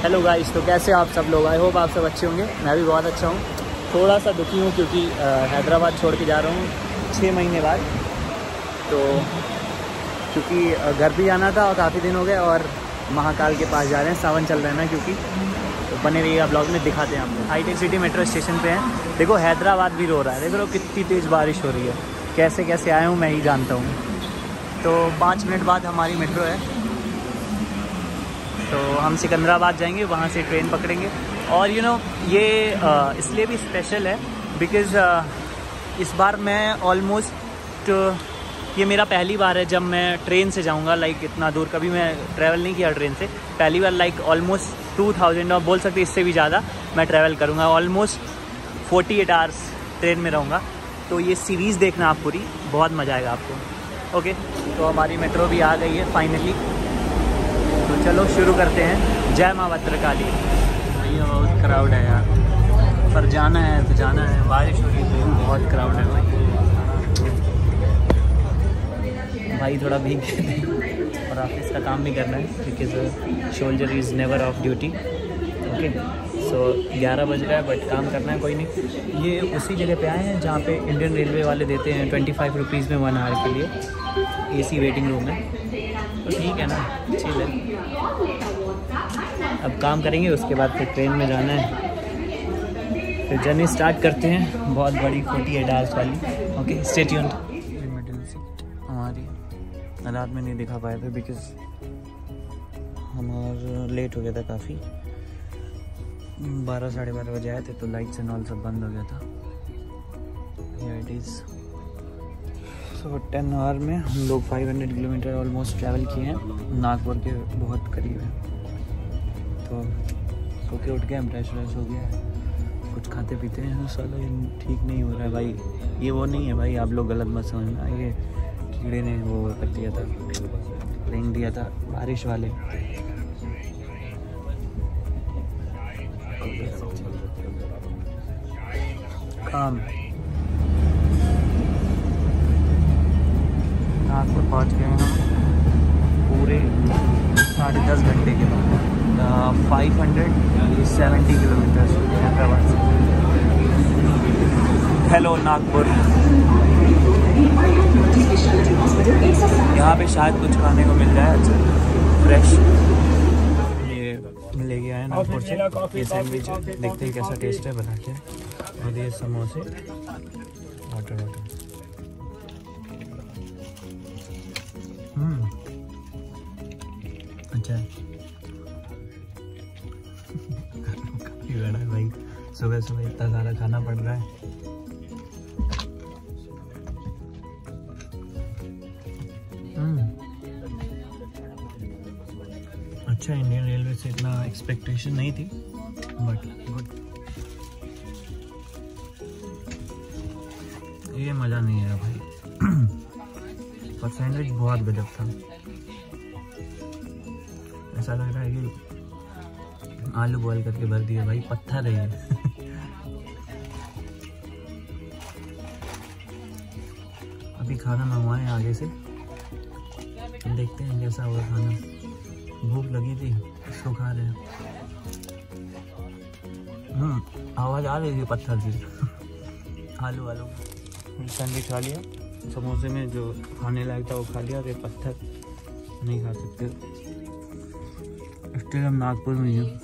Hello guys, तो कैसे आप सब लोग? आई होप आप सब अच्छे होंगे। मैं भी बहुत अच्छा हूँ। थोड़ा सा दुखी हूँ क्योंकि हैदराबाद छोड़ के जा रहा हूँ 6 महीने बाद। तो क्योंकि घर भी जाना था और काफ़ी दिन हो गए, और महाकाल के पास जा रहे हैं, सावन चल रहा है ना क्योंकि। तो बने रहिएगा ब्लॉग में, दिखाते हैं आपको। हाईटेक सिटी मेट्रो स्टेशन पे हैं। देखो हैदराबाद भी रो रहा है, देखो कितनी तेज़ बारिश हो रही है। कैसे कैसे आया हूँ मैं ही जानता हूँ। तो 5 मिनट बाद हमारी मेट्रो है, तो हम सिकंदराबाद जाएंगे, वहाँ से ट्रेन पकड़ेंगे। और ये इसलिए भी स्पेशल है बिकॉज़ इस बार मैं ऑलमोस्ट ये मेरा पहली बार है जब मैं ट्रेन से जाऊँगा। लाइक इतना दूर कभी मैं ट्रैवल नहीं किया ट्रेन से, पहली बार। लाइक ऑलमोस्ट 2000 और बोल सकते इससे भी ज़्यादा मैं ट्रैवल करूँगा। ऑलमोस्ट 48 आवर्स ट्रेन में रहूँगा। तो ये सीरीज़ देखना आप पूरी, बहुत मज़ा आएगा आपको। ओके, तो हमारी मेट्रो भी आ गई है फाइनली। तो चलो शुरू करते हैं। जय माँ भद्रकाली। भैया बहुत क्राउड है यार, पर जाना है तो जाना है। बारिश हो रही है तो बहुत क्राउड है भाई थोड़ा भीग और ऑफिस का काम भी करना है because soldier is never off duty. Okay, so 11 बज रहा है बट काम करना है, कोई नहीं। ये उसी जगह पे आए हैं जहाँ पे इंडियन रेलवे वाले देते हैं 25 रुपीज़ में 1 आवर के लिए AC वेटिंग रूम है। तो ठीक है ना, चिल है। अब काम करेंगे, उसके बाद फिर ट्रेन में जाना है। फिर जर्नी स्टार्ट करते हैं, बहुत बड़ी 48 आवर्स वाली। Okay, stay tuned. Middle seat हमारी रात में नहीं दिखा पाए थे बिकॉज हमारा लेट हो गया था काफ़ी। 12 साढ़े 12 बजे आए थे तो लाइट्स एंड ऑल सब बंद हो गया था। Here it is. So 10 hour में हम लोग 500 किलोमीटर ऑलमोस्ट ट्रैवल किए हैं। नागपुर के बहुत करीब है। तो सो के उठ गए, ब्रश व्रश हो गया, कुछ खाते पीते हैं। साला ये ठीक नहीं हो रहा है भाई। ये वो नहीं है भाई, आप लोग गलत मत समझना। ये कीड़े ने वो कर दिया था, रेंग दिया था बारिश वाले। काम नागपुर पहुँच गए हम पूरे 10.5 घंटे के बाद। 570 किलोमीटर हैदराबाद से। हेलो नागपुर। यहाँ पे शायद कुछ खाने को मिल जाए अच्छा फ्रेश। ये लेके आए नागपुर से, ये सैंडविच देखते हैं कैसा टेस्ट है, बना के। और ये समोसे, वाटर। अच्छा काफ़ी बड़ा है भाई, सुबह सुबह इतना सारा खाना पड़ रहा है। अच्छा, इंडियन रेलवे से इतना एक्सपेक्टेशन नहीं थी बट गुड। ये मज़ा नहीं आया भाई, पर सैंडविच बहुत गजब था। ऐसा लग रहा है कि आलू बॉयल करके भर दिए भाई, पत्थर है ये। अभी खाना मंगवाएं आगे से, देखते हैं कैसा हुआ खाना। भूख लगी थी, इसको खा रहे हैं। आवाज़ आ रही थी पत्थर की। आलू सैंडविच खा लिया, समोसे में जो खाने लायक था वो खा लिया। और ये पत्थर नहीं खा सकते, स्टिल हम नागपुर में हैं।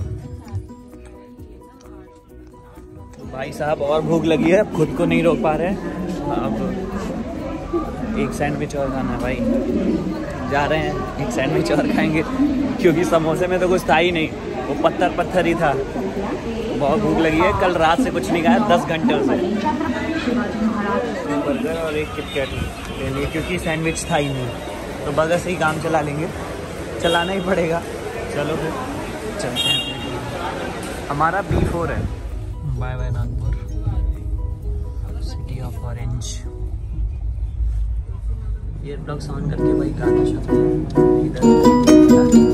तो भाई साहब और भूख लगी है, खुद को नहीं रोक पा रहे हैं। अब एक सैंडविच और खाना है भाई, जा रहे हैं एक सैंडविच और खाएंगे क्योंकि समोसे में तो कुछ था ही नहीं, वो पत्थर ही था। बहुत भूख लगी है, कल रात से कुछ नहीं खाया 10 घंटे से। बर्गर और एक किटकैट ले लिए क्योंकि सैंडविच था ही नहीं, तो बर्गर से ही काम चला लेंगे, चलाना ही पड़ेगा। चलो फिर चलते हैं। हमारा B4 है। Bye bye Nagpur, city of orange. Earplugs on करके भाई गाना शुरू इधर।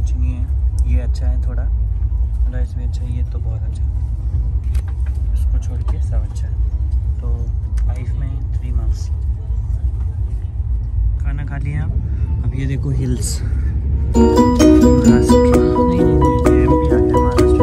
कुछ नहीं है। ये अच्छा है थोड़ा, राइस भी अच्छा है, ये तो बहुत अच्छा है। इसको छोड़ के सब अच्छा है। तो 5 में 3 मार्क्स। खाना खा लिया अब ये देखो हिल्स, महाराष्ट्र नहीं MP आ गया, महाराष्ट्र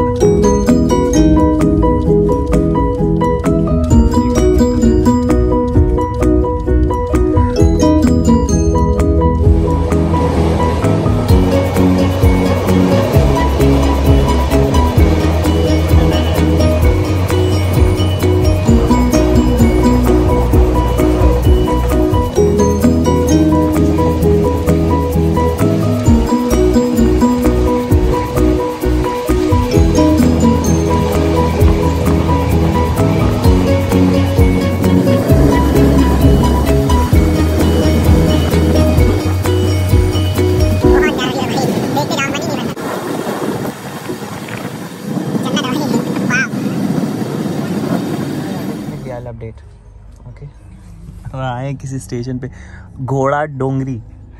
अपडेट। ओके, अब आए किसी स्टेशन पे, घोड़ा डोंगरी।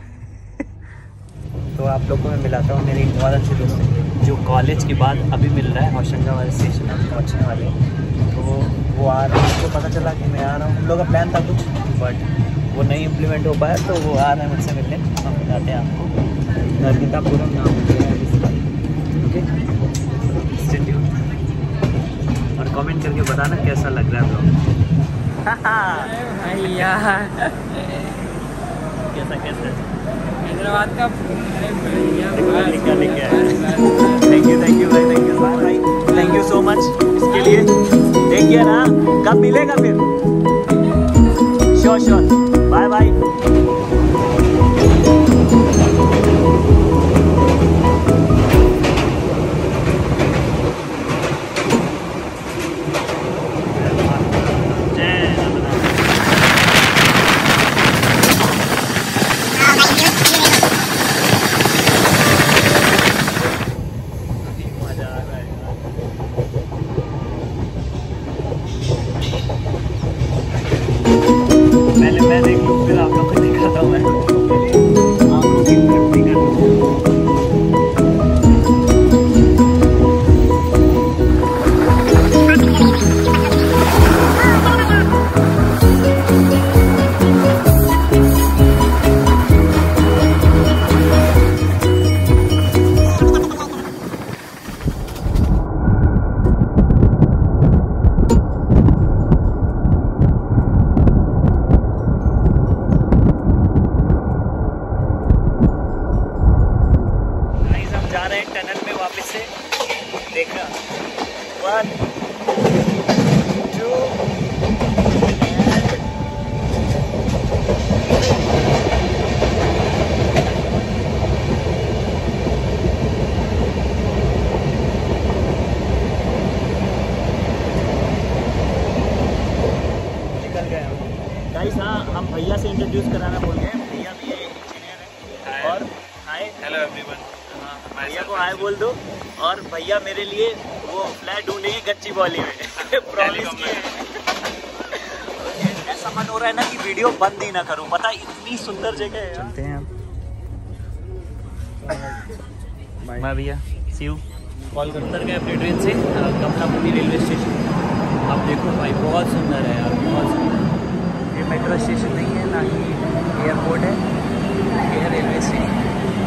तो आप लोगों को मैं मिलाता हूँ, मेरे एक बहुत अच्छे दोस्त हैं जो कॉलेज के बाद अभी मिल रहा है होशंगाबाद स्टेशन में पहुँचने वाले। तो वो आ रहे हैं, उसको पता चला कि मैं आ रहा हूँ। हम लोग का प्लान था कुछ, बट वो नहीं इम्प्लीमेंट हो पाया, तो वो आ रहे हैं मुझसे मिलने। हम बताते हैं आपको। नरगितापुरम नाम है इसका। ओके, और कमेंट करके बताना कैसा लग रहा है ब्लॉग। भैया कैसा हैदराबाद का थैंक यू भाई, थैंक यू भाई, थैंक यू सो मच इसके लिए। Take care. हाँ, कब मिलेगा फिर? Sure, bye bye. पहले मैं देख लूँ, फिर आप लोग को दिखाता हूँ। मैं आप लोग की ट्रिप नहीं टनल में वापस से देखना। 1 2 निकल गए हम गाइस। हाँ, हम भैया से इंट्रोड्यूस कराना भूल गए। भैया भी इंजीनियर है। और हाय, हेलो एवरीवन। भैया को हाय बोल दो। और भैया मेरे लिए वो फ्लैट ढूंढेंगे गच्ची बॉली में। प्रॉमिस किए। ऐसा मन हो रहा है ना कि वीडियो बंद ही ना करूं, पता इतनी सुंदर जगह है। चलते हैं हम। बाय भैया, सी यू। कॉल कर उतर गए अपनी ट्रेन से कमलापुरी रेलवे स्टेशन। अब देखो भाई, बहुत सुंदर है यार, बहुत सुंदर। ये मेट्रो स्टेशन नहीं है, ना ही एयरपोर्ट है, ये है रेलवे स्टेशन।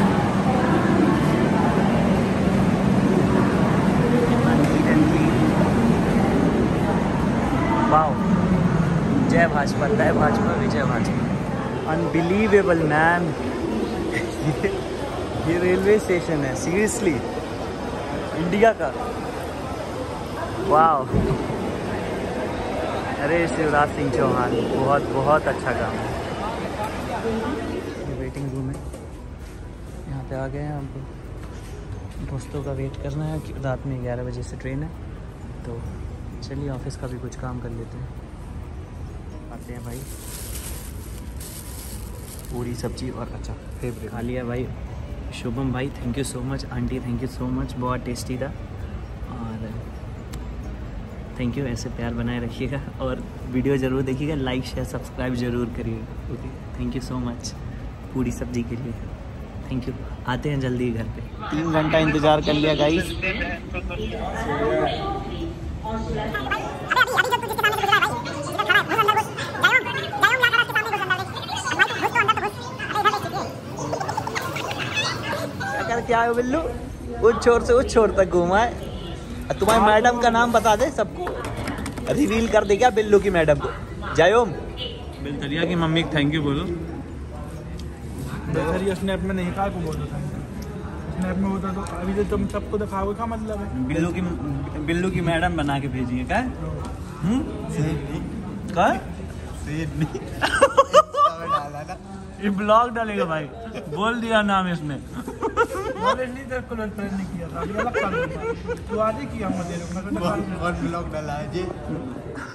वाओ, जय भाजपा, जय भाजपा, विजय भाजपा। Unbelievable man. ये रेलवे स्टेशन है, सीरियसली इंडिया का। वाओ, अरे शिवराज सिंह चौहान, बहुत बहुत अच्छा काम है। ये वेटिंग रूम है, यहाँ पे आ गए हैं। अब दोस्तों का वेट करना है कि रात में 11 बजे से ट्रेन है। तो चलिए ऑफिस का भी कुछ काम कर लेते हैं। आते हैं भाई। पूरी सब्जी और अच्छा फेवरेट खा लिया भाई। शुभम भाई thank you so much, aunty thank you so much, बहुत टेस्टी था। और थैंक यू, ऐसे प्यार बनाए रखिएगा और वीडियो ज़रूर देखिएगा, लाइक शेयर सब्सक्राइब ज़रूर करिएगा। Okay, thank you so much puri सब्जी के लिए। Thank you. आते हैं जल्दी घर पे। 3 घंटा इंतज़ार कर लिया गाइस। क्या है बिल्लू, उस छोर से उस छोर तक घूमा है। तुम्हारी मैडम का नाम बता दे सबको, रिवील कर दे क्या बिल्लू की मैडम को। जयोम बिलथरिया की मम्मी को थैंक यू बोलो। बिलथरिया स्नैप में नहीं कहा को बोलो, स्नैप में होता तो अभी तो तुम सबको दिखाओगे, क्या मतलब है। बिल्लू की मैडम बना के भेजी है क्या? ये ब्लॉग डालेगा भाई, बोल दिया नाम इसने। नॉलेज नहीं तेरे को नहीं किया था, अभी अलग कर दूंगा। तू आगे किया मुझे, मैं ब्लॉग डाला है जी।